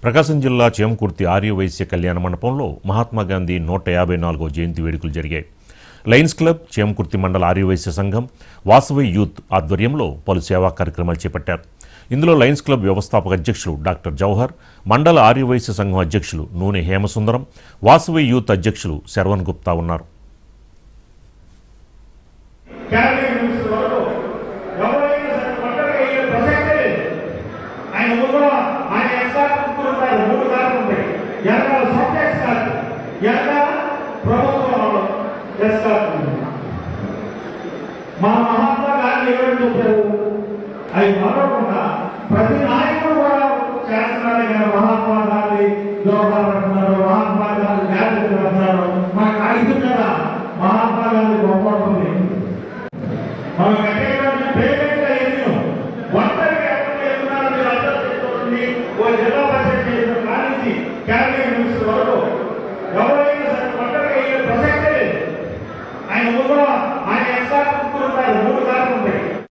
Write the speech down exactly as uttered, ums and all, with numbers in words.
ప్రకాశం జిల్లా చేమకుర్తి ఆర్యవైశ్య కళ్యాణ మండపంలో మహాత్మా గాంధీ నూట యాభై నాలుగో జయంతి వేడుకలు జరిగాయి. లయన్స్ క్లబ్, చేమకుర్తి మండల ఆర్యవైశ్య సంఘం, వాసవి యూత్ ఆధ్వర్యంలో పలు సేవా కార్యక్రమాలు చేపట్టారు. ఇందులో లయన్స్ క్లబ్ వ్యవస్థాపక అధ్యక్షులు డాక్టర్ జవహర్, మండల ఆర్యవైశ్య సంఘం అధ్యక్షులు నూనె హేమసుందరం, వాసవి యూత్ అధ్యక్షులు శర్వన్ గుప్తా ఉన్నారు. మా మహాత్మా గాంధీ ఎవరు చెప్పారు? అవి మరొకకుండా ప్రతి నాయకుడు కూడా చేస్తున్నాడు కదా. మహాత్మా గాంధీ జవహర్ అంటున్నారు, మహాత్మా గాంధీ గాంధీ అంటున్నారు. మనకు ఐదు కదా మహాత్మా గాంధీ గొప్పతుంది. మనం ఎక్కడికి పేమెంట్ అయ్యింది ఒంటరిగా ఎక్కడ వెళ్తున్నారో మీరు అర్థం చేసుకోండి. ఓ జిల్లా పరిషత్ చేసిన కానించి క్యాబినెట్ మినిస్టర్ వరకు